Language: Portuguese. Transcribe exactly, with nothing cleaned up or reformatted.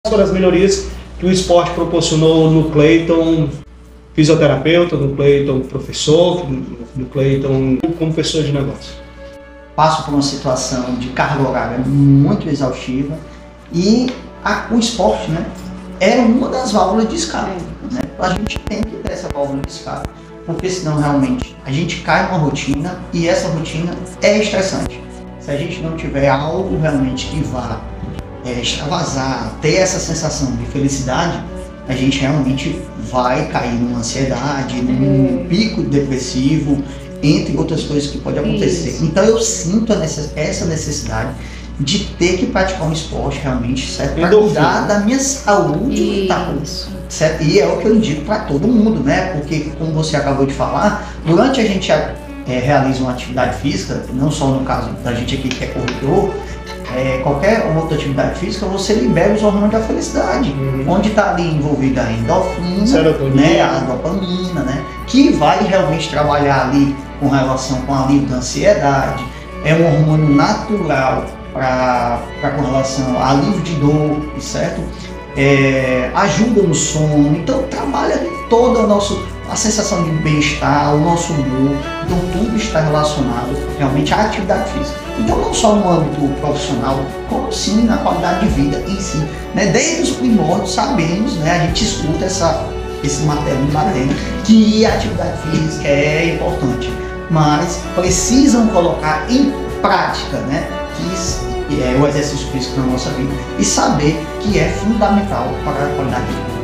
As melhorias que o esporte proporcionou no Cleiton fisioterapeuta, no Cleiton professor, no Cleiton como pessoa de negócio. Passo por uma situação de carga horária muito exaustiva e a, o esporte, né, é uma das válvulas de escape. Né? A gente tem que ter essa válvula de escape, porque senão realmente a gente cai numa rotina e essa rotina é estressante. Se a gente não tiver algo realmente que vá é, extravasar, ter essa sensação de felicidade, a gente realmente vai cair numa ansiedade, num pico depressivo, entre outras coisas que pode acontecer. Isso. Então eu sinto a necess- essa necessidade de ter que praticar um esporte realmente, certo? Para cuidar da minha saúde mental, certo? E é o que eu indico para todo mundo, né? Porque, como você acabou de falar, durante a gente é, realiza uma atividade física, não só no caso da gente aqui que é corredor, é, qualquer outra atividade física, você libera os hormônios da felicidade, uhum. onde está ali envolvida a endorfina, né, a dopamina, né, que vai realmente trabalhar ali com relação com a alívio da ansiedade, é um hormônio natural para com relação a alívio de dor, certo? É, ajuda no sono, então trabalha toda a, nosso, a sensação de bem-estar, o nosso humor, então tudo está relacionado realmente à atividade física. Então não só no âmbito profissional, como sim na qualidade de vida em si. Né? Desde os primórdios sabemos, né, a gente escuta essa, esse material batendo que a atividade física é importante, mas precisam colocar em prática, né, que é o exercício físico na nossa vida e saber que é fundamental para a qualidade de vida.